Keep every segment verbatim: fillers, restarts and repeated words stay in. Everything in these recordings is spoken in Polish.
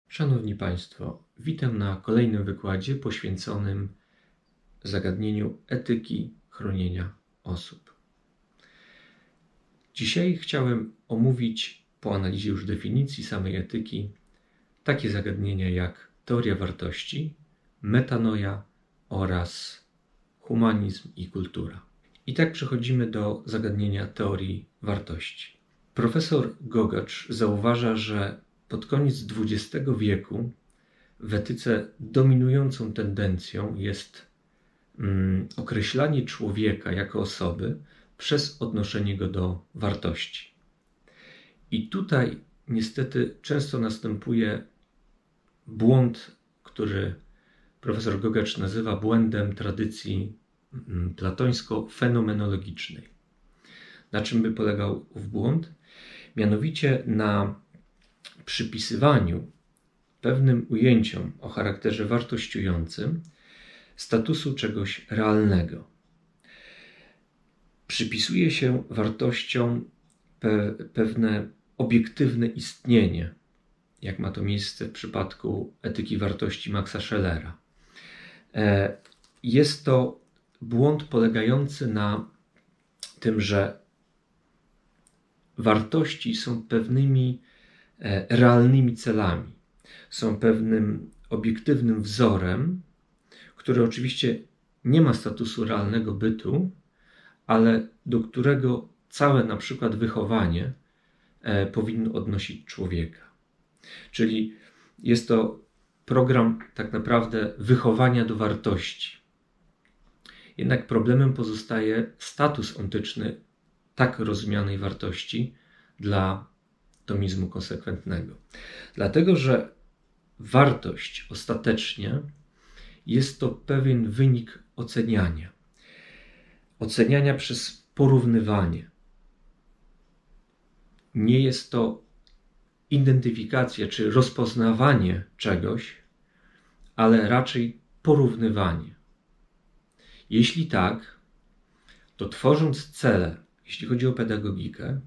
Szanowni Państwo, witam na kolejnym wykładzie poświęconym zagadnieniu etyki chronienia osób. Dzisiaj chciałem omówić, po analizie już definicji samej etyki, takie zagadnienia jak teoria wartości, metanoja oraz humanizm i kultura. I tak przechodzimy do zagadnienia teorii wartości. Profesor Gogacz zauważa, że pod koniec dwudziestego wieku w etyce dominującą tendencją jest mm, określanie człowieka jako osoby przez odnoszenie go do wartości. I tutaj niestety często następuje błąd, który profesor Gogacz nazywa błędem tradycji mm, platońsko-fenomenologicznej. Na czym by polegał ów błąd? Mianowicie na przypisywaniu pewnym ujęciom o charakterze wartościującym statusu czegoś realnego. Przypisuje się wartościom pe pewne obiektywne istnienie, jak ma to miejsce w przypadku etyki wartości Maxa Schellera. Jest to błąd polegający na tym, że wartości są pewnymi realnymi celami, są pewnym obiektywnym wzorem, który oczywiście nie ma statusu realnego bytu, ale do którego całe na przykład wychowanie powinno odnosić człowieka. Czyli jest to program tak naprawdę wychowania do wartości. Jednak problemem pozostaje status ontyczny tak rozumianej wartości dla tomizmu konsekwentnego. Dlatego, że wartość ostatecznie jest to pewien wynik oceniania. Oceniania przez porównywanie. Nie jest to identyfikacja czy rozpoznawanie czegoś, ale raczej porównywanie. Jeśli tak, to tworząc cele, jeśli chodzi o pedagogikę,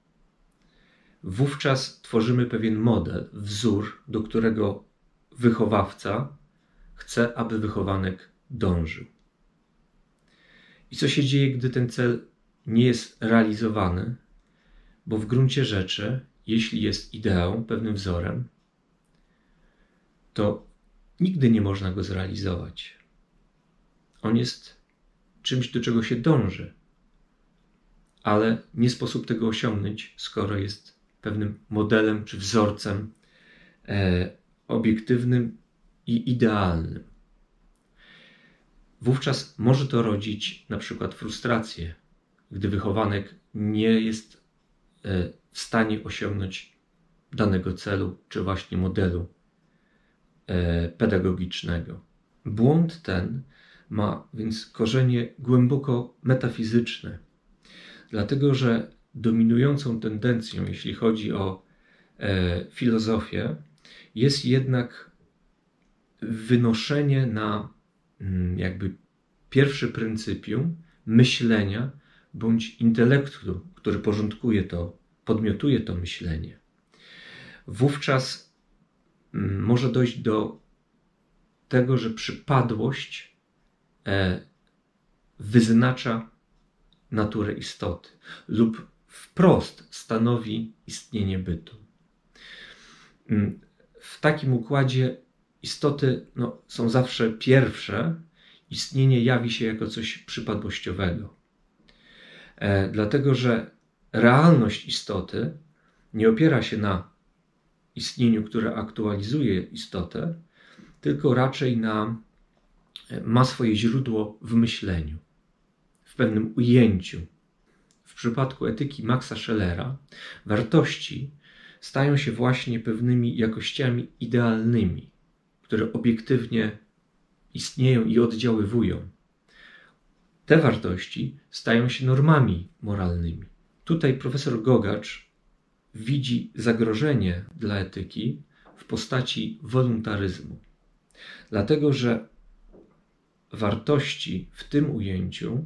wówczas tworzymy pewien model, wzór, do którego wychowawca chce, aby wychowanek dążył. I co się dzieje, gdy ten cel nie jest realizowany? Bo w gruncie rzeczy, jeśli jest ideą, pewnym wzorem, to nigdy nie można go zrealizować. On jest czymś, do czego się dąży, ale nie sposób tego osiągnąć, skoro jest pewnym modelem czy wzorcem e, obiektywnym i idealnym. Wówczas może to rodzić na przykład frustrację, gdy wychowanek nie jest e, w stanie osiągnąć danego celu czy właśnie modelu e, pedagogicznego. Błąd ten ma więc korzenie głęboko metafizyczne, dlatego że dominującą tendencją, jeśli chodzi o e, filozofię, jest jednak wynoszenie na mm, jakby pierwsze pryncypium myślenia bądź intelektu, który porządkuje to, podmiotuje to myślenie. Wówczas mm, może dojść do tego, że przypadłość e, wyznacza naturę istoty lub wprost stanowi istnienie bytu. W takim układzie istoty no, są zawsze pierwsze, istnienie jawi się jako coś przypadłościowego. E, dlatego, że realność istoty nie opiera się na istnieniu, które aktualizuje istotę, tylko raczej na, ma swoje źródło w myśleniu, w pewnym ujęciu. W przypadku etyki Maxa Schellera wartości stają się właśnie pewnymi jakościami idealnymi, które obiektywnie istnieją i oddziaływują. Te wartości stają się normami moralnymi. Tutaj profesor Gogacz widzi zagrożenie dla etyki w postaci woluntaryzmu. Dlatego, że wartości w tym ujęciu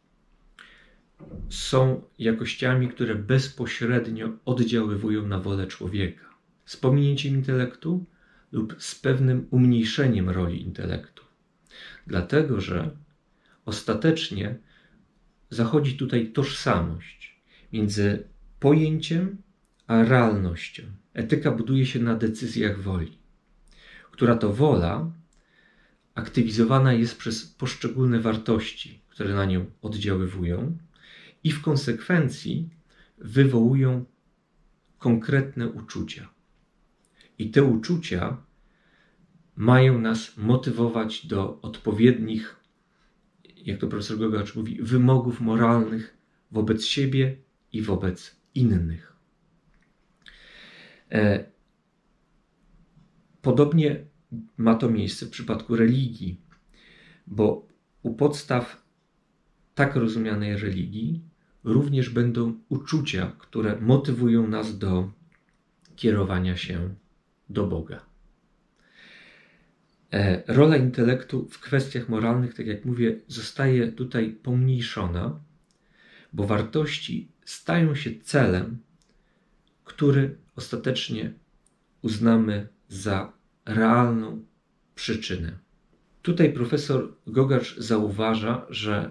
są jakościami, które bezpośrednio oddziaływują na wolę człowieka. Z pominięciem intelektu lub z pewnym umniejszeniem roli intelektu. Dlatego, że ostatecznie zachodzi tutaj tożsamość między pojęciem a realnością. Etyka buduje się na decyzjach woli, która to wola aktywizowana jest przez poszczególne wartości, które na nią oddziaływują i w konsekwencji wywołują konkretne uczucia. I te uczucia mają nas motywować do odpowiednich, jak to profesor Gogacz mówi, wymogów moralnych wobec siebie i wobec innych. Podobnie ma to miejsce w przypadku religii, bo u podstaw tak rozumianej religii również będą uczucia, które motywują nas do kierowania się do Boga. Rola intelektu w kwestiach moralnych, tak jak mówię, zostaje tutaj pomniejszona, bo wartości stają się celem, który ostatecznie uznamy za realną przyczynę. Tutaj profesor Gogacz zauważa, że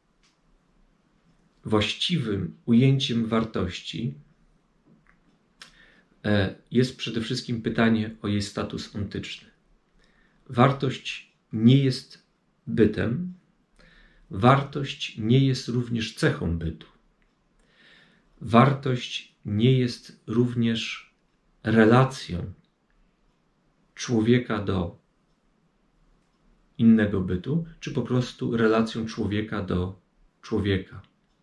właściwym ujęciem wartości jest przede wszystkim pytanie o jej status ontyczny. Wartość nie jest bytem, wartość nie jest również cechą bytu. Wartość nie jest również relacją człowieka do innego bytu, czy po prostu relacją człowieka do człowieka.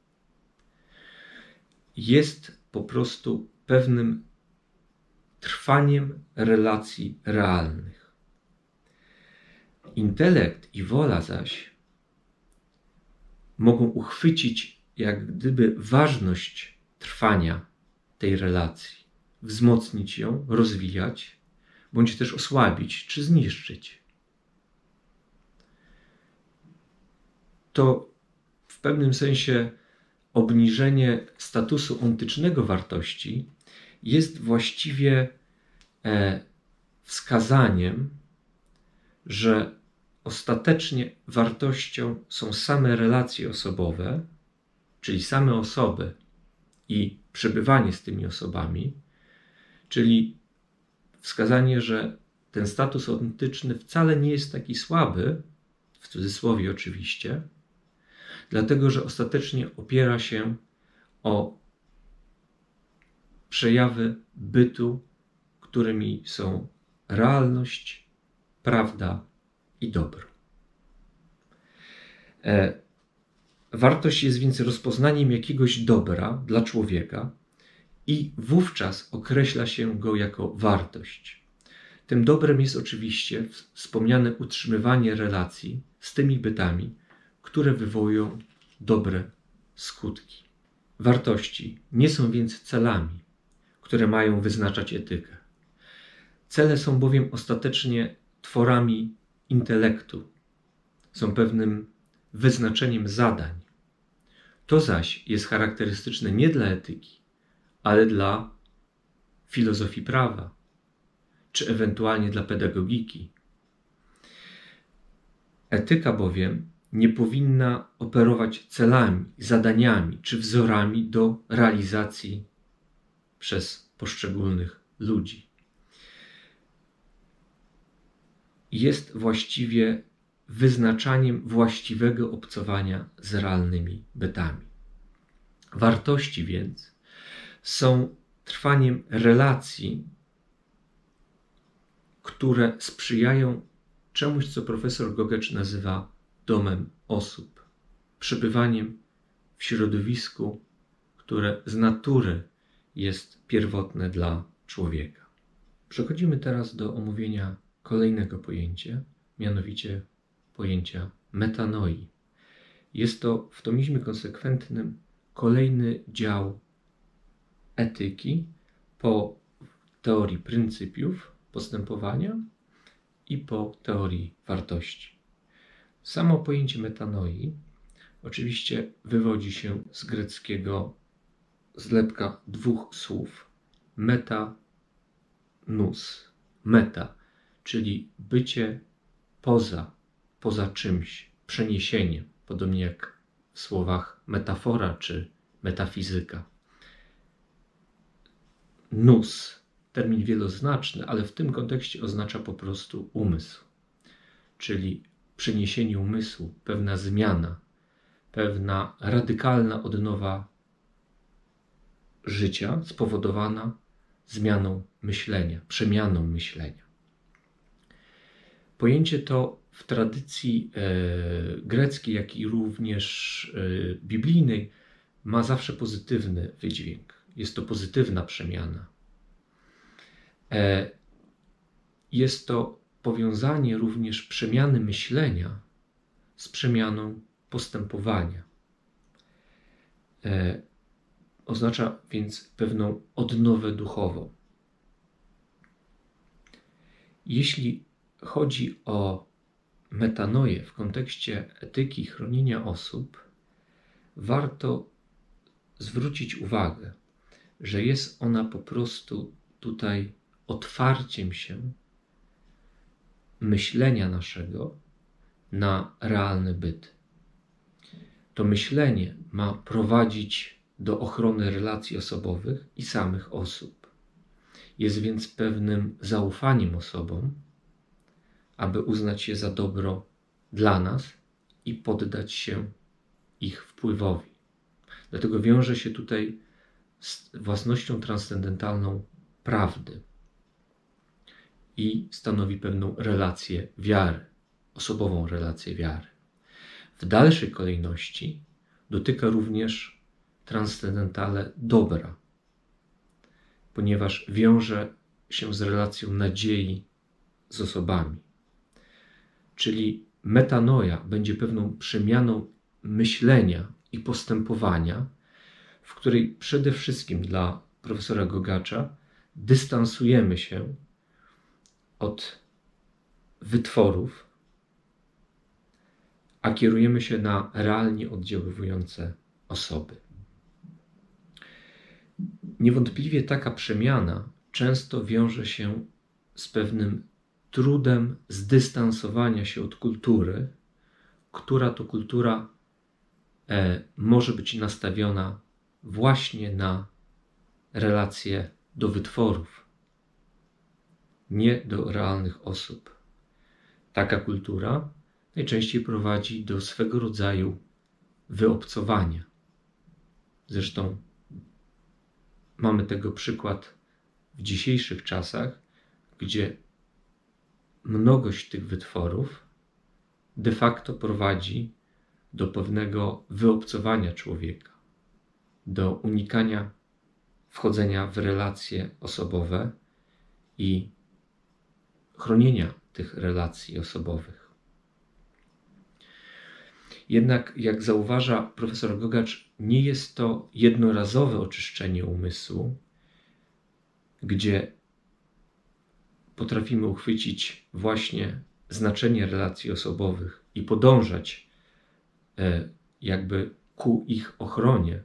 Jest po prostu pewnym trwaniem relacji realnych. Intelekt i wola zaś mogą uchwycić jak gdyby ważność trwania tej relacji, wzmocnić ją, rozwijać, bądź też osłabić czy zniszczyć. To w pewnym sensie obniżenie statusu ontycznego wartości jest właściwie e, wskazaniem, że ostatecznie wartością są same relacje osobowe, czyli same osoby i przebywanie z tymi osobami, czyli wskazanie, że ten status ontyczny wcale nie jest taki słaby, w cudzysłowie oczywiście, dlatego że ostatecznie opiera się o przejawy bytu, którymi są realność, prawda i dobro. E, wartość jest więc rozpoznaniem jakiegoś dobra dla człowieka i wówczas określa się go jako wartość. Tym dobrem jest oczywiście wspomniane utrzymywanie relacji z tymi bytami, które wywołują dobre skutki. Wartości nie są więc celami, które mają wyznaczać etykę. Cele są bowiem ostatecznie tworami intelektu, są pewnym wyznaczeniem zadań. To zaś jest charakterystyczne nie dla etyki, ale dla filozofii prawa, czy ewentualnie dla pedagogiki. Etyka bowiem nie powinna operować celami, zadaniami czy wzorami do realizacji przez poszczególnych ludzi. Jest właściwie wyznaczaniem właściwego obcowania z realnymi bytami. Wartości więc są trwaniem relacji, które sprzyjają czemuś, co profesor Gogacz nazywa domem osób, przebywaniem w środowisku, które z natury jest pierwotne dla człowieka. Przechodzimy teraz do omówienia kolejnego pojęcia, mianowicie pojęcia metanoi. Jest to w tomizmie konsekwentnym kolejny dział etyki po teorii pryncypiów postępowania i po teorii wartości. Samo pojęcie metanoi oczywiście wywodzi się z greckiego zlepka dwóch słów meta, nous. Meta, czyli bycie poza, poza czymś, przeniesieniem, podobnie jak w słowach metafora czy metafizyka. Nous, termin wieloznaczny, ale w tym kontekście oznacza po prostu umysł, czyli przeniesienie umysłu, pewna zmiana, pewna radykalna odnowa życia spowodowana zmianą myślenia, przemianą myślenia. Pojęcie to w tradycji e, greckiej, jak i również e, biblijnej ma zawsze pozytywny wydźwięk. Jest to pozytywna przemiana. E, jest to powiązanie również przemiany myślenia z przemianą postępowania. E, oznacza więc pewną odnowę duchową. Jeśli chodzi o metanoję w kontekście etyki chronienia osób, warto zwrócić uwagę, że jest ona po prostu tutaj otwarciem się myślenia naszego na realny byt. To myślenie ma prowadzić do ochrony relacji osobowych i samych osób. Jest więc pewnym zaufaniem osobom, aby uznać je za dobro dla nas i poddać się ich wpływowi. Dlatego wiąże się tutaj z własnością transcendentalną prawdy i stanowi pewną relację wiary, osobową relację wiary. W dalszej kolejności dotyka również transcendentale dobra, ponieważ wiąże się z relacją nadziei z osobami. Czyli metanoja będzie pewną przemianą myślenia i postępowania, w której przede wszystkim dla profesora Gogacza dystansujemy się od wytworów, a kierujemy się na realnie oddziaływujące osoby. Niewątpliwie taka przemiana często wiąże się z pewnym trudem zdystansowania się od kultury, która to kultura e, może być nastawiona właśnie na relacje do wytworów, nie do realnych osób. Taka kultura najczęściej prowadzi do swego rodzaju wyobcowania. Zresztą mamy tego przykład w dzisiejszych czasach, gdzie mnogość tych wytworów de facto prowadzi do pewnego wyobcowania człowieka, do unikania wchodzenia w relacje osobowe i chronienia tych relacji osobowych. Jednak, jak zauważa profesor Gogacz, nie jest to jednorazowe oczyszczenie umysłu, gdzie potrafimy uchwycić właśnie znaczenie relacji osobowych i podążać e, jakby ku ich ochronie,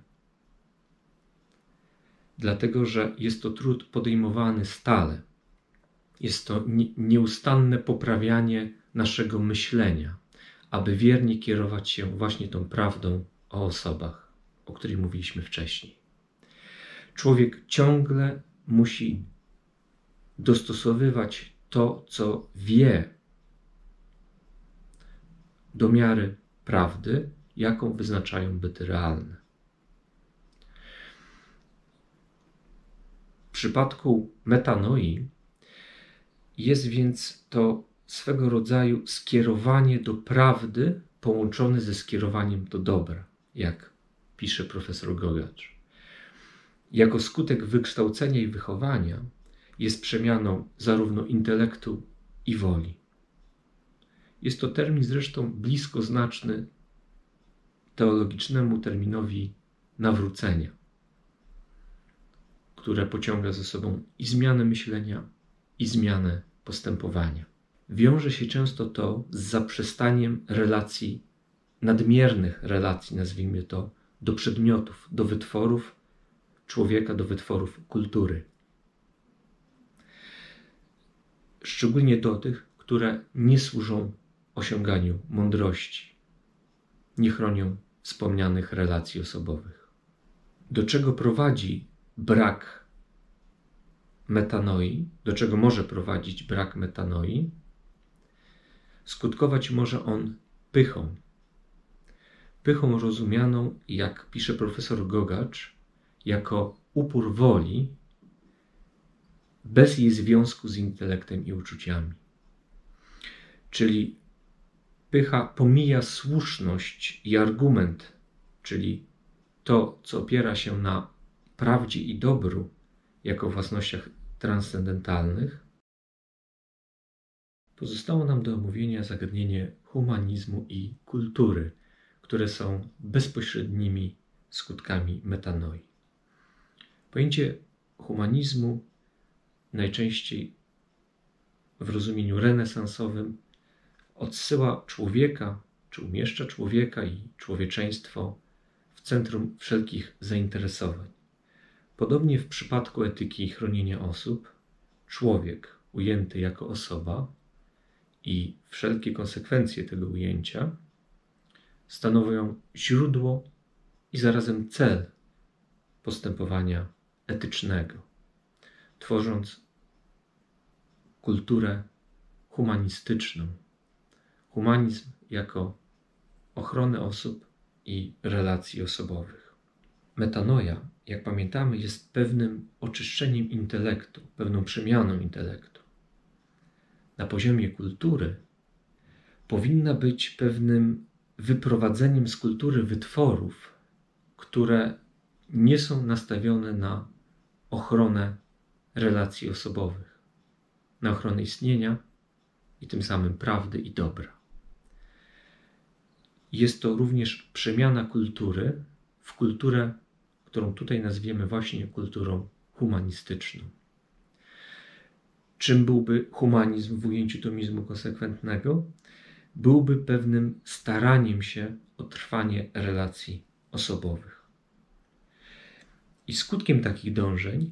dlatego że jest to trud podejmowany stale. Jest to nieustanne poprawianie naszego myślenia, aby wiernie kierować się właśnie tą prawdą o osobach, o której mówiliśmy wcześniej. Człowiek ciągle musi dostosowywać to, co wie, do miary prawdy, jaką wyznaczają byty realne. W przypadku metanoi jest więc to swego rodzaju skierowanie do prawdy połączone ze skierowaniem do dobra, jak pisze profesor Gogacz. Jako skutek wykształcenia i wychowania jest przemianą zarówno intelektu i woli. Jest to termin zresztą bliskoznaczny teologicznemu terminowi nawrócenia, które pociąga za sobą i zmianę myślenia, i zmianę postępowania. Wiąże się często to z zaprzestaniem relacji, nadmiernych relacji, nazwijmy to, do przedmiotów, do wytworów człowieka, do wytworów kultury. szczególnie do tych, które nie służą osiąganiu mądrości, nie chronią wspomnianych relacji osobowych. Do czego prowadzi brak metanoi, do czego może prowadzić brak metanoi? Skutkować może on pychą. Pychą rozumianą, jak pisze profesor Gogacz, jako upór woli bez jej związku z intelektem i uczuciami. Czyli pycha pomija słuszność i argument, czyli to, co opiera się na prawdzie i dobru jako własnościach transcendentalnych. Pozostało nam do omówienia zagadnienie humanizmu i kultury, które są bezpośrednimi skutkami metanoi. Pojęcie humanizmu najczęściej w rozumieniu renesansowym odsyła człowieka, czy umieszcza człowieka i człowieczeństwo w centrum wszelkich zainteresowań. Podobnie w przypadku etyki i chronienia osób, człowiek ujęty jako osoba i wszelkie konsekwencje tego ujęcia stanowią źródło i zarazem cel postępowania etycznego, tworząc kulturę humanistyczną. Humanizm jako ochronę osób i relacji osobowych. Metanoja, jak pamiętamy, jest pewnym oczyszczeniem intelektu, pewną przemianą intelektu. Na poziomie kultury powinna być pewnym wyprowadzeniem z kultury wytworów, które nie są nastawione na ochronę relacji osobowych, na ochronę istnienia i tym samym prawdy i dobra. Jest to również przemiana kultury w kulturę, którą tutaj nazwiemy właśnie kulturą humanistyczną. Czym byłby humanizm w ujęciu tomizmu konsekwentnego? Byłby pewnym staraniem się o trwanie relacji osobowych. I skutkiem takich dążeń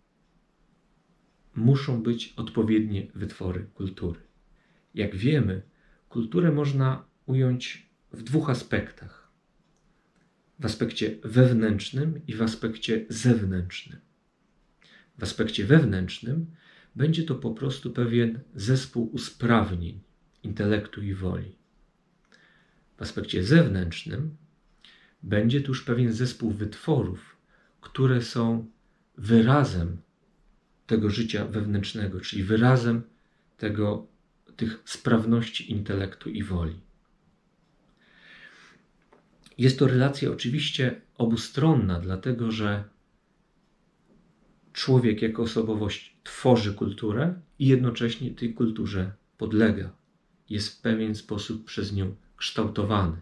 muszą być odpowiednie wytwory kultury. Jak wiemy, kulturę można ująć w dwóch aspektach. W aspekcie wewnętrznym i w aspekcie zewnętrznym. W aspekcie wewnętrznym będzie to po prostu pewien zespół usprawnień intelektu i woli. W aspekcie zewnętrznym będzie to już pewien zespół wytworów, które są wyrazem tego życia wewnętrznego, czyli wyrazem tego, tych sprawności intelektu i woli. Jest to relacja oczywiście obustronna, dlatego że człowiek jako osobowość tworzy kulturę i jednocześnie tej kulturze podlega. Jest w pewien sposób przez nią kształtowany.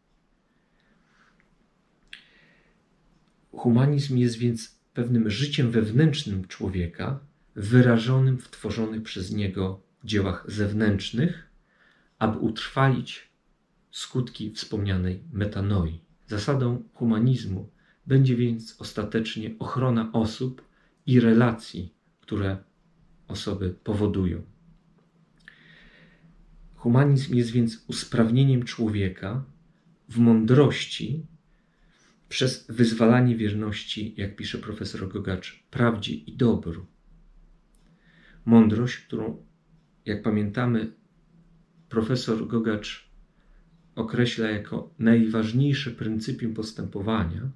Humanizm jest więc pewnym życiem wewnętrznym człowieka, wyrażonym w tworzonych przez niego dziełach zewnętrznych, aby utrwalić skutki wspomnianej metanoi. Zasadą humanizmu będzie więc ostatecznie ochrona osób i relacji, które osoby powodują. Humanizm jest więc usprawnieniem człowieka w mądrości przez wyzwalanie wierności, jak pisze profesor Gogacz, prawdzie i dobru. Mądrość, którą, jak pamiętamy, profesor Gogacz określa jako najważniejsze pryncypium postępowania,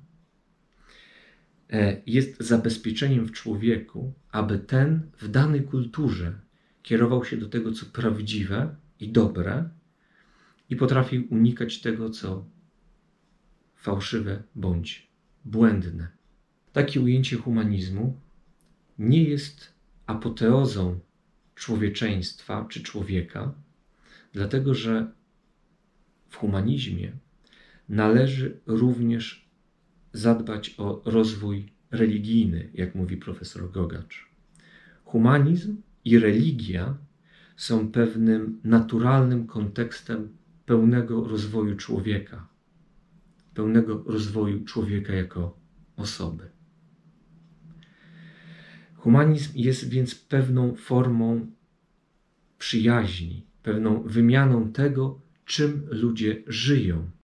jest zabezpieczeniem w człowieku, aby ten w danej kulturze kierował się do tego, co prawdziwe i dobre i potrafił unikać tego, co fałszywe bądź błędne. Takie ujęcie humanizmu nie jest apoteozą człowieczeństwa czy człowieka, dlatego że w humanizmie należy również zadbać o rozwój religijny, jak mówi profesor Gogacz. Humanizm i religia są pewnym naturalnym kontekstem pełnego rozwoju człowieka, pełnego rozwoju człowieka jako osoby. Humanizm jest więc pewną formą przyjaźni, pewną wymianą tego, czym ludzie żyją.